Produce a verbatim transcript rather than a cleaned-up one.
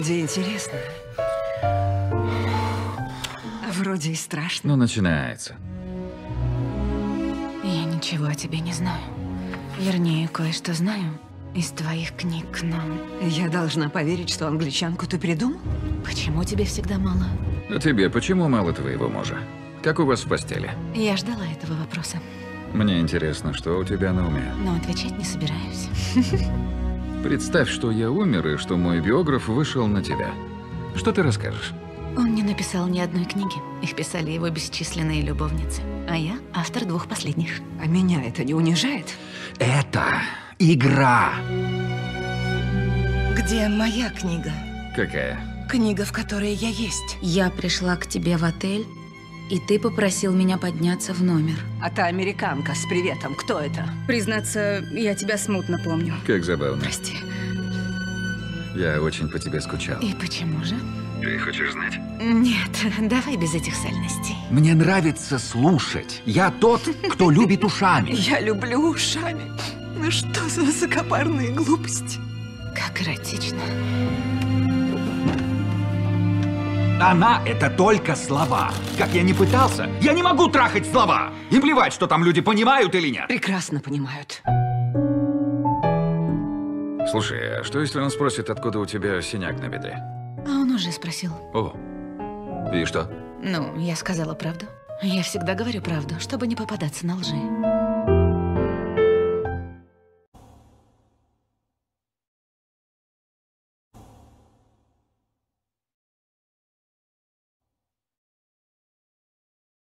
Вроде интересно. А вроде и страшно. Ну, начинается. Я ничего о тебе не знаю. Вернее, кое-что знаю из твоих книг, но... Я должна поверить, что англичанку ты придумал? Почему тебе всегда мало? А тебе почему мало твоего мужа? Как у вас в постели? Я ждала этого вопроса, Мне интересно, что у тебя на уме. но отвечать не собираюсь. Представь, что я умер и что мой биограф вышел на тебя. Что ты расскажешь? Он не написал ни одной книги. Их писали его бесчисленные любовницы. А я автор двух последних. А меня это не унижает? Это игра. Где моя книга? Какая? Книга, в которой я есть. Я пришла к тебе в отель, и ты попросил меня подняться в номер. А та американка с приветом, кто это? Признаться, я тебя смутно помню. Как забавно. Прости. Я очень по тебе скучал. И почему же? Ты хочешь знать? Нет, давай без этих сальностей. Мне нравится слушать. Я тот, кто любит ушами. Я люблю ушами. Ну что за высокопарные глупости? Как эротично. Она — это только слова. Как я не пытался, я не могу трахать слова. И плевать, что там люди понимают или нет. Прекрасно понимают. Слушай, а что если он спросит, откуда у тебя синяк на бедре? А он уже спросил. О, и что? Ну, я сказала правду. Я всегда говорю правду, чтобы не попадаться на лжи.